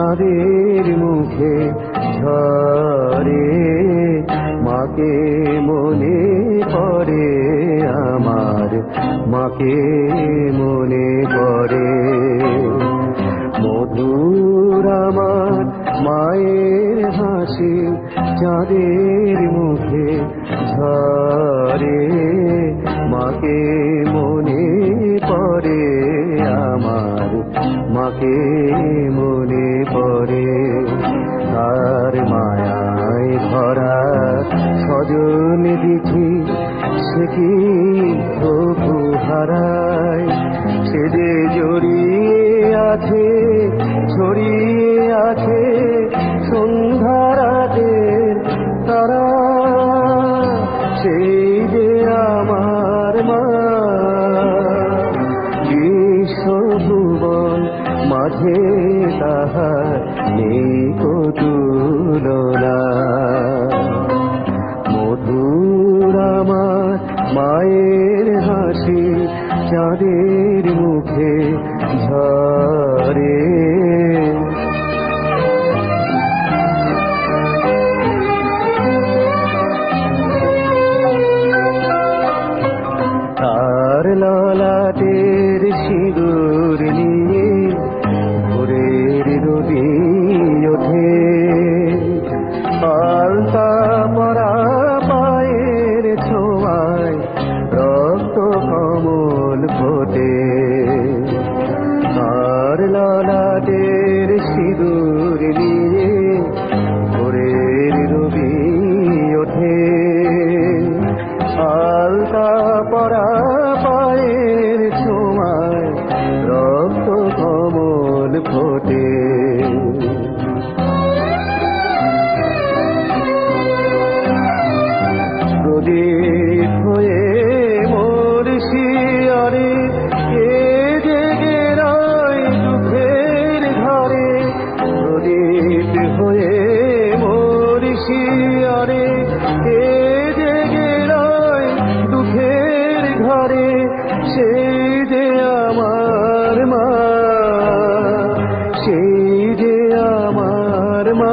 চাঁদের মুখে ঝরে মাকে মনে পড়ে আমার মাকে মনে পড়ে মধুর আমার মায়ের হাসি চাঁদের মুখে ঝরে মাকে মনে পড়ে আমার মাকে মনে পড়ে তার মায়ায় ভরা সজন দিছি সে কি প্রভু হারায় সে যে জড়িয়ে আছে ছড়িয়ে আছে সন্ধ্যারাতের তারা সেই যে আমার মা বিশ্বভুবন মাঝে তাহার নেই কো তুলনা মধুর আমার মায়ের হাসি চাঁদের মুখে ঝরে তার ললাটের সিঁদুর নিয়ে ভোরের রবি ওঠে আলতা পরা পায়ের ছোঁয়ায় রক্ত কমল ফোটে তার ললাটের সিঁদুর নিয়ে ভোরের রবি ওঠে আলতা পরা পায়ের ছোঁয়ায় রক্ত কমল ফোটে প্রদীপ হয়ে মোর শিয়রে কে জেগে রয় দুঃখের ঘরে প্রদীপ হয়ে মোর শিয়রে কে জেগে রয় দুঃখের ঘরে সেই যে আমার মা সেই যে আমার মা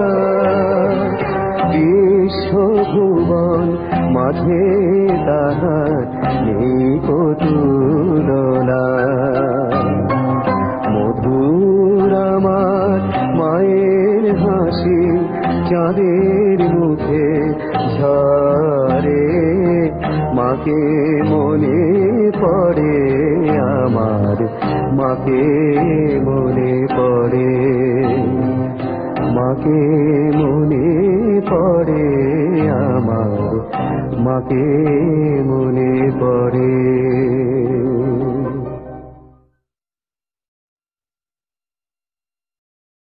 বিশ্বভুবন মাঝে তাহার নেই কো তুলনা মধুর আমার মায়ের হাসি চাঁদের মুখে ঝরে মাকে মনে পড়ে আমার মাকে মনে পড়ে মাকে মনে পড়ে আমার মাকে মনে